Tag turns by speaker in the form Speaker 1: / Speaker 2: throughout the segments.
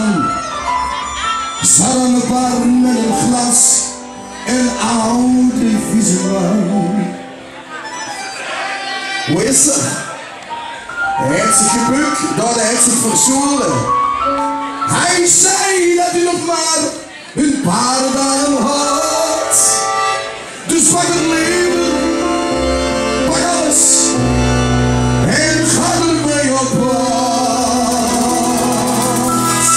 Speaker 1: aan. Zat aan de bar met een glas en oude vieze wijn. Hoe is ze? Hij heeft zich gebukt, dat hij heeft zich verscholen. Hij zei dat hij nog maar een paar dagen had. Dus pak het leven, pak alles en ga ermee op pad.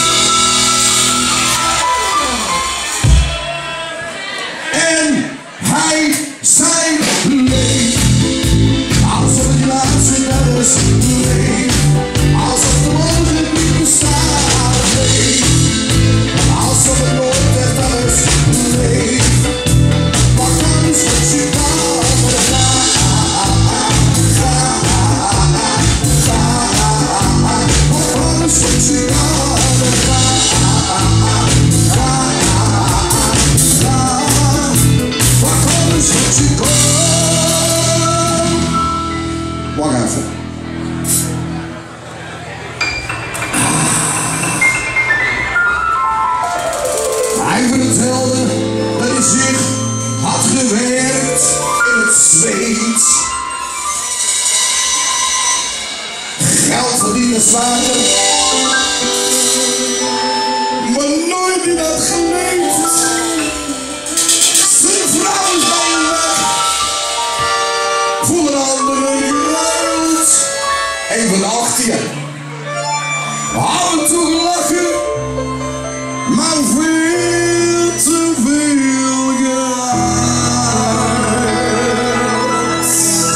Speaker 1: En hij zei leef, alsof het laatste dag is. Leef, alsof de morgen niet bestaat. Leef, alsof het nooit echt is. Leef, pak alles wat je kan. Wacht even. Hij vertelde dat hij zich had gewerkt in het zweet. Geld verdienen zwaarder, maar nooit in dat geleefd. Zijn vrouw is bij hem weg, voor een andere geruild. Even achter je. Af en toe lachen, maar veel te veel geld.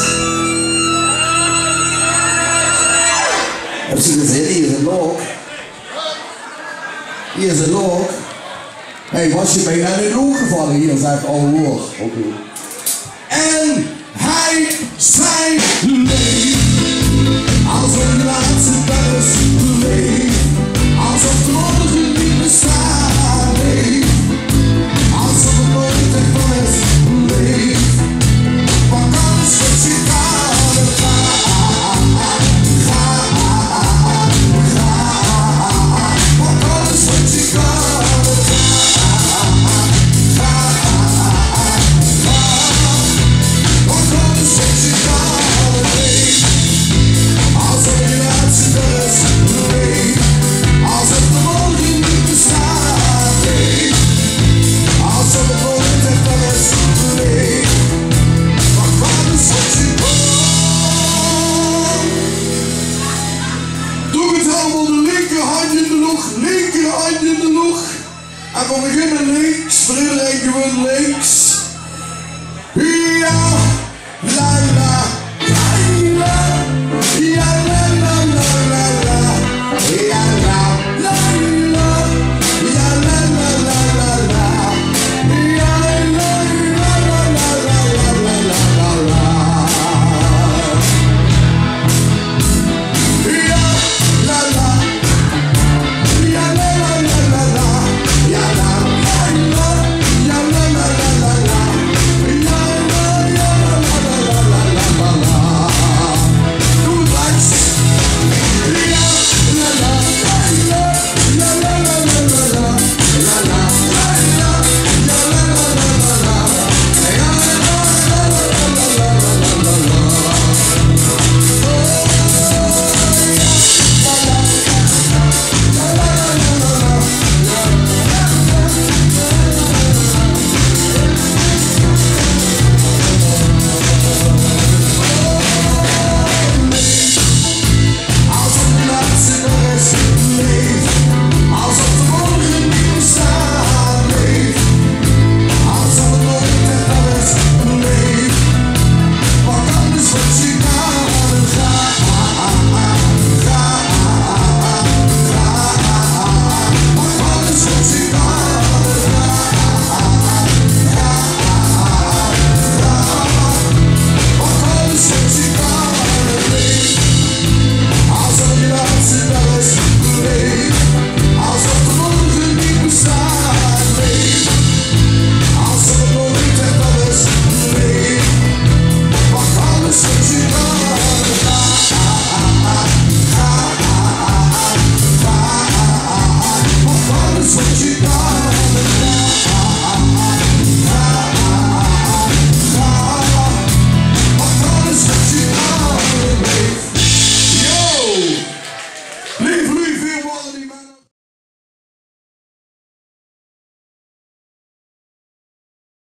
Speaker 1: Heb je gezien? Hier is een lok. Hier is een lok. Hé, was je bijna in de look gevallen? Hier, zei ik, oh hoor. Oké. En hij zei leef, alsof de laatste dag is. Leef, alsof de morgen niet bestaat. Leef, alsof het nooit echt van is. Leef, pak alles wat je kan. Pak alles wat je kan. Linkerhand in de lucht. En we beginnen links, Frederik gewoon links.